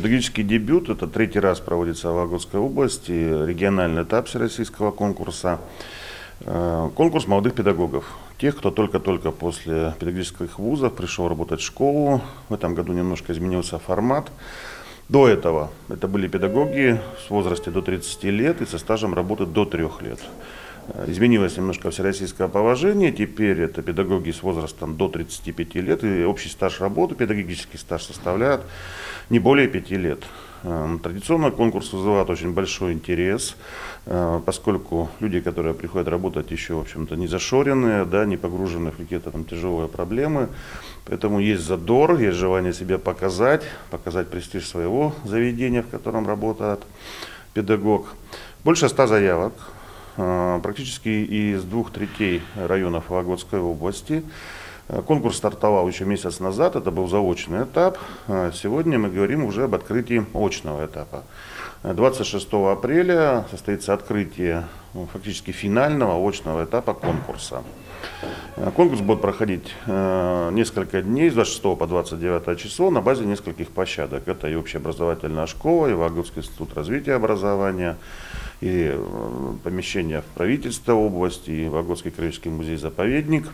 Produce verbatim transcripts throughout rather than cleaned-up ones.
Педагогический дебют – это третий раз проводится в Вологодской области, региональный этап всероссийского конкурса. Конкурс молодых педагогов, тех, кто только-только после педагогических вузов пришел работать в школу. В этом году немножко изменился формат. До этого это были педагоги с возрастом до тридцати лет и со стажем работы до трех лет. Изменилось немножко всероссийское положение, теперь это педагоги с возрастом до тридцати пяти лет, и общий стаж работы, педагогический стаж составляет не более пяти лет. Традиционно конкурс вызывает очень большой интерес, поскольку люди, которые приходят работать, еще, в общем-то, не зашоренные, да, не погружены в какие-то там тяжелые проблемы. Поэтому есть задор, есть желание себя показать, показать престиж своего заведения, в котором работает педагог. Больше ста заявок, практически из двух третей районов Вологодской области. Конкурс стартовал еще месяц назад, это был заочный этап. Сегодня мы говорим уже об открытии очного этапа. двадцать шестого апреля состоится открытие, ну, фактически финального очного этапа конкурса. Конкурс будет проходить несколько дней, с двадцать шестого по двадцать девятое число, на базе нескольких площадок. Это и общеобразовательная школа, и Вологодский институт развития образования, и помещение в правительство области, и Вологодский краеведческий музей-заповедник.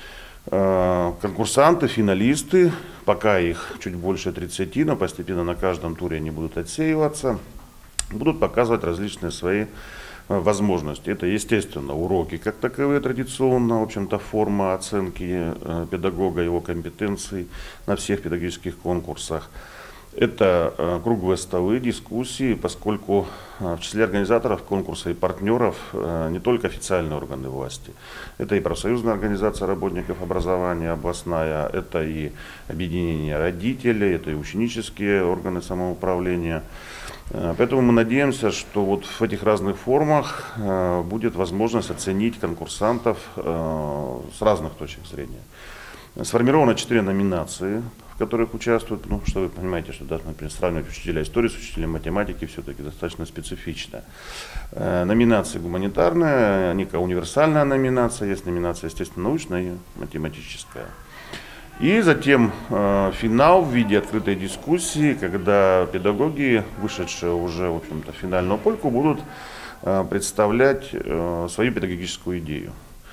Конкурсанты, финалисты, пока их чуть больше тридцати, но постепенно на каждом туре они будут отсеиваться, будут показывать различные свои возможности. Это, естественно, уроки как таковые, традиционно, в общем-то, форма оценки педагога, его компетенций на всех педагогических конкурсах. Это круглые столы, дискуссии, поскольку в числе организаторов конкурса и партнеров не только официальные органы власти. Это и профсоюзная организация работников образования областная, это и объединение родителей, это и ученические органы самоуправления. Поэтому мы надеемся, что вот в этих разных формах будет возможность оценить конкурсантов с разных точек зрения. Сформировано четыре номинации, в которых участвуют, ну, что вы понимаете, что, да, например, сравнивать учителя истории с учителем математики все-таки достаточно специфично. Э, номинация гуманитарная, некая универсальная номинация, есть номинация естественно-научная и математическая. И затем э, финал в виде открытой дискуссии, когда педагоги, вышедшие уже, в общем-то, в финальную польку, будут э, представлять э, свою педагогическую идею.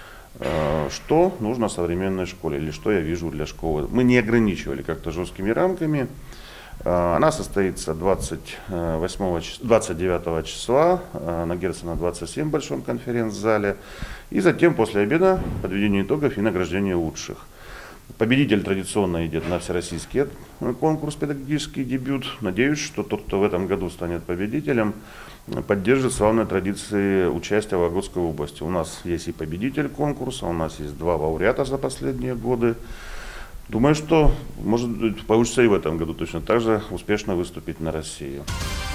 Что нужно современной школе, или что я вижу для школы. Мы не ограничивали как-то жесткими рамками. Она состоится двадцать восьмого, двадцать девятого числа на Герцена двадцать семь в Большом конференц-зале. И затем после обеда подведение итогов и награждение лучших. Победитель традиционно идет на всероссийский конкурс «Педагогический дебют». Надеюсь, что тот, кто в этом году станет победителем, поддержит славные традиции участия в Вологодской области. У нас есть и победитель конкурса, у нас есть два лауреата за последние годы. Думаю, что может получится и в этом году точно так же успешно выступить на Россию.